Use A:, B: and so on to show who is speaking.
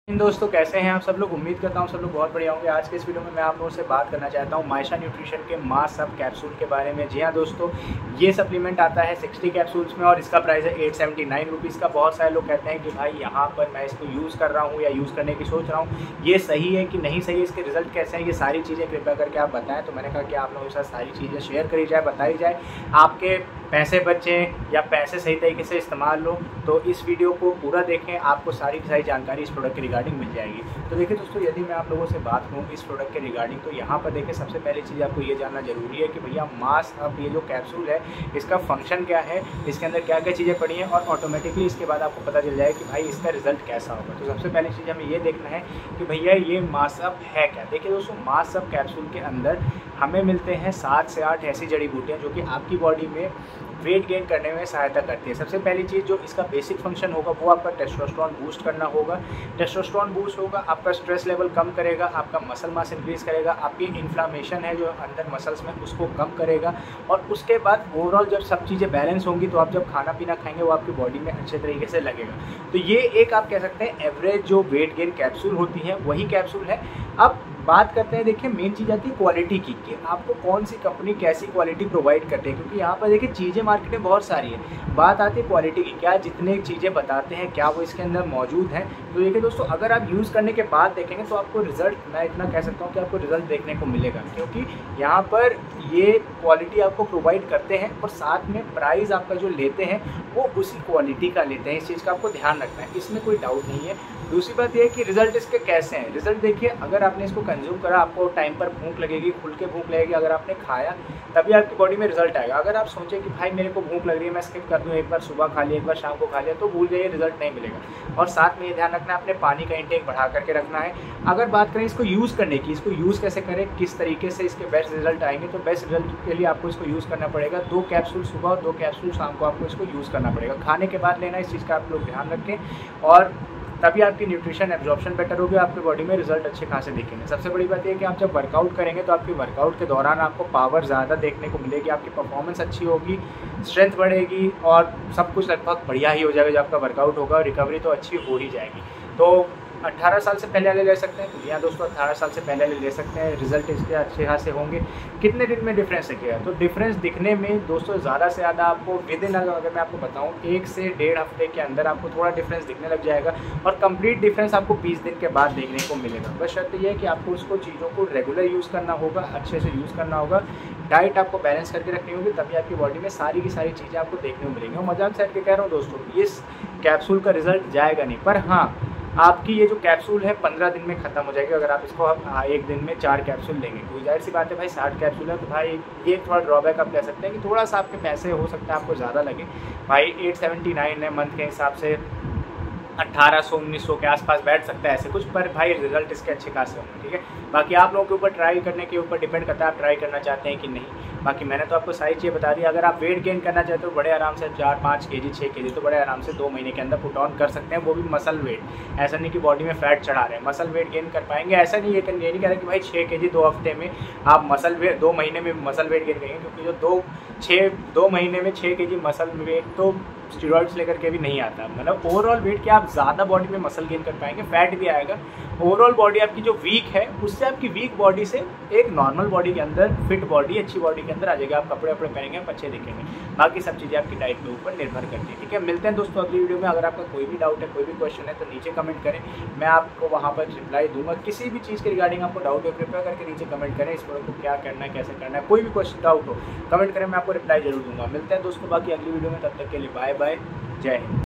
A: दोस्तों कैसे हैं आप सब लोग। उम्मीद करता हूं सब लोग बहुत बढ़िया होंगे। आज के इस वीडियो में मैं आप लोगों से बात करना चाहता हूं मायशा न्यूट्रिशन के मास सब कैप्सूल के बारे में। जी हाँ दोस्तों, ये सप्लीमेंट आता है 60 कैप्सूल्स में और इसका प्राइस है 879 रुपीज़ का। बहुत सारे लोग कहते हैं कि भाई यहाँ पर मैं इसको यूज़ कर रहा हूँ या यूज़ करने की सोच रहा हूँ, ये सही है कि नहीं सही है, इसके रिजल्ट कैसे हैं, ये सारी चीज़ें कृपया करके आप बताएं। तो मैंने कहा कि आप लोगों के साथ सारी चीज़ें शेयर करी जाए, बताई जाए, आपके पैसे बचें या पैसे सही तरीके से इस्तेमाल हो। तो इस वीडियो को पूरा देखें, आपको सारी की सारी जानकारी इस प्रोडक्ट के रिगार्डिंग मिल जाएगी। तो देखिए दोस्तों, यदि मैं आप लोगों से बात करूँ इस प्रोडक्ट के रिगार्डिंग, तो यहाँ पर देखिए सबसे पहली चीज़ आपको ये जानना जरूरी है कि भैया मास अब ये जो कैप्सूल है इसका फंक्शन क्या है, इसके अंदर क्या क्या चीज़ें पड़ी हैं, और ऑटोमेटिकली इसके बाद आपको पता चल जाए कि भाई इसका रिजल्ट कैसा होगा। तो सबसे पहली चीज़ हमें ये देखना है कि भैया ये मास अप है क्या। देखिए दोस्तों, मास अप कैप्सूल के अंदर हमें मिलते हैं 7 से 8 ऐसी जड़ी बूटियाँ जो कि आपकी बॉडी में वेट गेन करने में सहायता करती है। सबसे पहली चीज़ जो इसका बेसिक फंक्शन होगा वो आपका टेस्टोस्टेरोन बूस्ट करना होगा। टेस्टोस्टेरोन बूस्ट होगा, आपका स्ट्रेस लेवल कम करेगा, आपका मसल मास इंक्रीज करेगा, आपकी इन्फ्लामेशन है जो अंदर मसल्स में उसको कम करेगा। और उसके बाद ओवरऑल जब सब चीज़ें बैलेंस होंगी तो आप जब खाना पीना खाएंगे वो आपकी बॉडी में अच्छे तरीके से लगेगा। तो ये एक आप कह सकते हैं एवरेज जो वेट गेन कैप्सूल होती है वही कैप्सूल है। अब बात करते हैं, देखिए मेन चीज़ आती है क्वालिटी की कि आपको कौन सी कंपनी कैसी क्वालिटी प्रोवाइड करती है, क्योंकि यहाँ पर देखिए चीज़ें मार्केट में बहुत सारी है। बात आती है क्वालिटी की, क्या जितने चीज़ें बताते हैं क्या वो इसके अंदर मौजूद हैं। तो देखिए दोस्तों, अगर आप यूज़ करने के बाद देखेंगे तो आपको रिजल्ट, मैं इतना कह सकता हूँ कि आपको रिजल्ट देखने को मिलेगा, क्योंकि यहाँ पर ये क्वालिटी आपको प्रोवाइड करते हैं और साथ में प्राइस आपका जो लेते हैं वो उसी क्वालिटी का लेते हैं। इस चीज़ का आपको ध्यान रखना है, इसमें कोई डाउट नहीं है। दूसरी बात यह है कि रिजल्ट इसके कैसे हैं। रिजल्ट देखिए, अगर आपने इसको कंज्यूम करा आपको टाइम पर भूख लगेगी, खुल के भूख लगेगी। अगर आपने खाया तभी आपकी बॉडी में रिजल्ट आएगा। अगर आप सोचें कि भाई मेरे को भूख लग रही है मैं स्किप कर दूँ, एक बार सुबह खा लिया एक बार शाम को खा लिया, तो भूल जाइए, रिजल्ट नहीं मिलेगा। और साथ में ये ध्यान रखना है अपने पानी का इंटेक बढ़ा करके रखना है। अगर बात करें इसको यूज़ करने की, इसको यूज़ कैसे करें, किस तरीके से इसके बेस्ट रिजल्ट आएंगे, तो बेस्ट रिजल्ट के लिए आपको इसको यूज़ करना पड़ेगा 2 कैप्सूल सुबह और 2 कैप्सूल शाम को आपको इसको यूज़ करना पड़ेगा। खाने के बाद लेना, इस चीज़ का आप लोग ध्यान रखें, और तभी आपकी न्यूट्रिशन एब्जॉर्प्शन बेटर होगी, आपकी बॉडी में रिजल्ट अच्छे खासे दिखेंगे। सबसे बड़ी बात यह है कि आप जब वर्कआउट करेंगे तो आपकी वर्कआउट के दौरान आपको पावर ज़्यादा देखने को मिलेगी, आपकी परफॉर्मेंस अच्छी होगी, स्ट्रेंथ बढ़ेगी और सब कुछ लगभग बढ़िया ही हो जाएगा। जब आपका वर्कआउट होगा रिकवरी तो अच्छी हो ही जाएगी। तो 18 साल से पहले वाले ले सकते हैं, तो यहाँ दोस्तों 18 साल से पहले वाले ले सकते हैं, रिजल्ट इसके अच्छे खासे होंगे। कितने दिन में डिफरेंस दिखेगा, तो डिफरेंस दिखने में दोस्तों ज़्यादा से ज़्यादा आपको विद इन, अगर मैं आपको बताऊँ 1 से 1.5 हफ्ते के अंदर आपको थोड़ा डिफरेंस दिखने लग जाएगा, और कंप्लीट डिफरेंस आपको 20 दिन के बाद देखने को मिलेगा। बस शर्त यह है कि आपको उसको चीज़ों को रेगुलर यूज़ करना होगा, अच्छे से यूज़ करना होगा, डाइट आपको बैलेंस करके रखनी होगी, तभी आपकी बॉडी में सारी की सारी चीज़ें आपको देखने को मिलेंगी। और मजाक साइड के कह रहा हूँ दोस्तों, इस कैप्सूल का रिजल्ट जाएगा नहीं, पर हाँ आपकी ये जो कैप्सूल है 15 दिन में ख़त्म हो जाएगी अगर आप इसको एक दिन में 4 कैप्सूल लेंगे। कोई जाहिर सी बात है भाई 60 कैप्सूल है, तो भाई ये थोड़ा ड्रॉबैक आप कह सकते हैं कि थोड़ा सा आपके पैसे हो सकता है आपको ज़्यादा लगे। भाई 879 है, मंथ के हिसाब से 1800-1900 के आसपास बैठ सकता है ऐसे कुछ, पर भाई रिजल्ट इसके अच्छे खासे होंगे। ठीक है, बाकी आप लोगों के ऊपर ट्राई करने के ऊपर डिपेंड करता है आप ट्राई करना चाहते हैं कि नहीं। बाकी मैंने तो आपको सारी चीज़ें बता दी। अगर आप वेट गेन करना चाहते हो बड़े आराम से 4-5 केजी 6 केजी, तो बड़े आराम से 2 महीने के अंदर पुट ऑन कर सकते हैं, वो भी मसल वेट। ऐसा नहीं कि बॉडी में फैट चढ़ा रहे हैं, मसल वेट गेन कर पाएंगे। ऐसा नहीं, ये नहीं कह रहे कि भाई 6 केजी 2 हफ्ते में आप मसल वेट 2 महीने में मसल वेट गेन करेंगे, क्योंकि जो 2 महीने में 6 केजी मसल वेट तो स्टीरॉइड्स लेकर के भी नहीं आता। मतलब ओवरऑल वेट के आप ज़्यादा बॉडी में मसल गेन कर पाएंगे, फैट भी आएगा। ओवरऑल बॉडी आपकी जो वीक है उससे आपकी वीक बॉडी से एक नॉर्मल बॉडी के अंदर, फिट बॉडी, अच्छी बॉडी के अंदर आ जाएगा। आप कपड़े वपड़े पहनेंगे आप अच्छे दिखेंगे। बाकी सब चीज़ें आपकी डाइट के ऊपर निर्भर करती है। ठीक है, मिलते हैं दोस्तों अगली वीडियो में। अगर आपका कोई भी डाउट है, कोई भी क्वेश्चन है, तो नीचे कमेंट करें, मैं आपको वहाँ पर रिप्लाई दूंगा। किसी भी चीज़ के रिगार्डिंग आपको डाउट हो कृपया करके नीचे कमेंट करें, इस प्रोडक्ट को क्या करना है, कैसे करना है, कोई भी क्वेश्चन डाउट हो कमेंट करें, मैं आपको रिप्लाई जरूर दूंगा। मिलते हैं दोस्तों बाकी अगली वीडियो में, तब तक के लिए बाय बाय, जय हिंद।